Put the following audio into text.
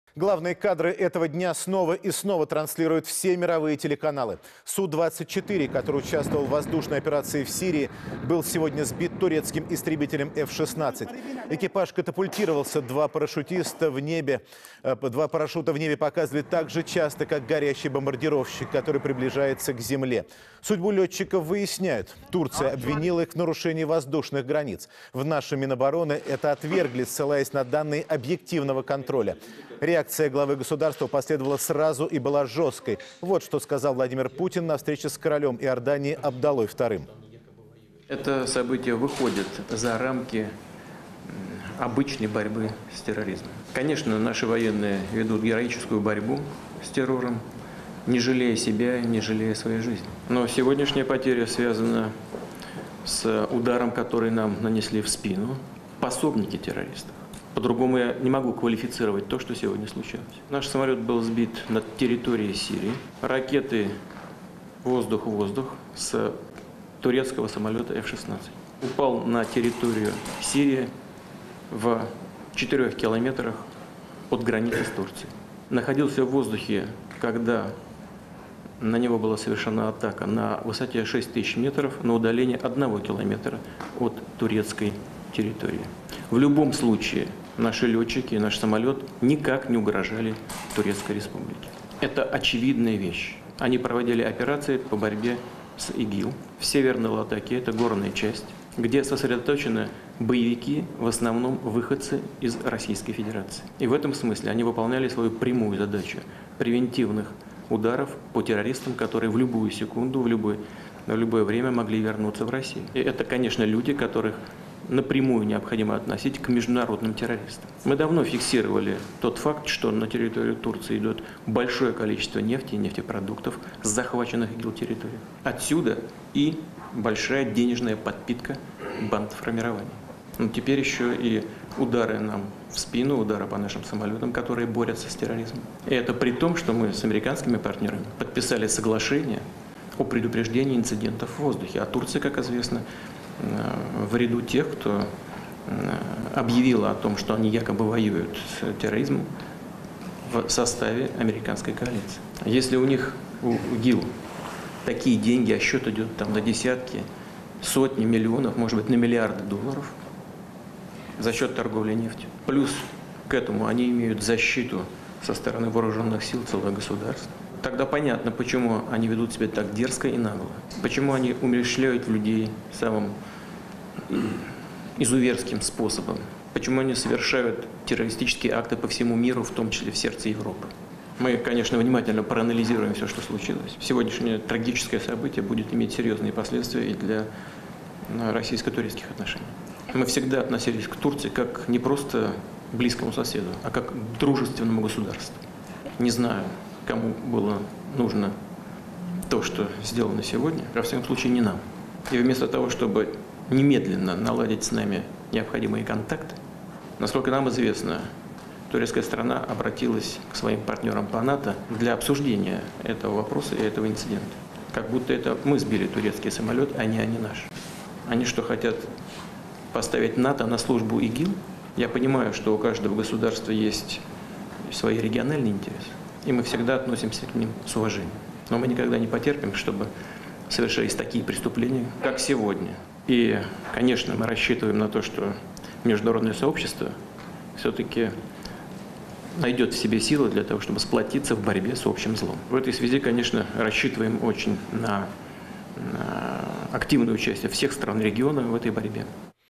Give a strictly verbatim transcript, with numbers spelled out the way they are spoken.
Главные кадры этого дня снова и снова транслируют все мировые телеканалы. Су двадцать четыре, который участвовал в воздушной операции в Сирии, был сегодня сбит турецким истребителем эф шестнадцать. Экипаж катапультировался, два парашютиста в небе. Два парашюта в небе показывают так же часто, как горящий бомбардировщик, который приближается к земле. Судьбу летчиков выясняют. Турция обвинила их в нарушении воздушных границ. В нашем Минобороны это отвергли, ссылаясь на данные объективного контроля. Реакция главы государства последовала сразу и была жесткой. Вот что сказал Владимир Путин на встрече с королем Иордании Абдаллой вторым. Это событие выходит за рамки обычной борьбы с терроризмом. Конечно, наши военные ведут героическую борьбу с террором, не жалея себя, не жалея своей жизни. Но сегодняшняя потеря связана с ударом, который нам нанесли в спину пособники террористов. По-другому я не могу квалифицировать то, что сегодня случилось. Наш самолет был сбит над территорией Сирии. Ракеты воздух-воздух с турецкого самолета эф шестнадцать. Упал на территорию Сирии в четырёх километрах от границы с Турцией. Находился в воздухе, когда на него была совершена атака на высоте шесть тысяч метров на удалении одного километра от турецкой территории. В любом случае наши летчики и наш самолет никак не угрожали Турецкой Республике. Это очевидная вещь. Они проводили операции по борьбе с ИГИЛ в Северной Латакии, это горная часть, где сосредоточены боевики, в основном выходцы из Российской Федерации. И в этом смысле они выполняли свою прямую задачу превентивных ударов по террористам, которые в любую секунду, в любое, в любое время могли вернуться в Россию. И это, конечно, люди, которых напрямую необходимо относить к международным террористам. Мы давно фиксировали тот факт, что на территорию Турции идет большое количество нефти и нефтепродуктов с захваченных ИГИЛ территорий. Отсюда и большая денежная подпитка бандформирования. Но теперь еще и удары нам в спину, удары по нашим самолетам, которые борются с терроризмом. И это при том, что мы с американскими партнерами подписали соглашение о предупреждении инцидентов в воздухе. А Турция, как известно, в ряду тех, кто объявила о том, что они якобы воюют с терроризмом в составе американской коалиции. Если у них, у ИГИЛ, такие деньги, а счет идет там на десятки, сотни миллионов, может быть, на миллиарды долларов за счет торговли нефтью. Плюс к этому они имеют защиту со стороны вооруженных сил целых государств. Тогда понятно, почему они ведут себя так дерзко и нагло. Почему они умерщвляют людей самым изуверским способом. Почему они совершают террористические акты по всему миру, в том числе в сердце Европы. Мы, конечно, внимательно проанализируем все, что случилось. Сегодняшнее трагическое событие будет иметь серьезные последствия и для российско-турецких отношений. Мы всегда относились к Турции как не просто к близкому соседу, а как к дружественному государству. Не знаю, кому было нужно то, что сделано сегодня, во всяком случае не нам. И вместо того, чтобы немедленно наладить с нами необходимые контакты, насколько нам известно, турецкая страна обратилась к своим партнерам по НАТО для обсуждения этого вопроса и этого инцидента. Как будто это мы сбили турецкий самолет, а не они наш. Они что, хотят поставить НАТО на службу ИГИЛ? Я понимаю, что у каждого государства есть свои региональные интересы. И мы всегда относимся к ним с уважением. Но мы никогда не потерпим, чтобы совершались такие преступления, как сегодня. И, конечно, мы рассчитываем на то, что международное сообщество все-таки найдет в себе силы для того, чтобы сплотиться в борьбе с общим злом. В этой связи, конечно, рассчитываем очень на, на активное участие всех стран региона в этой борьбе.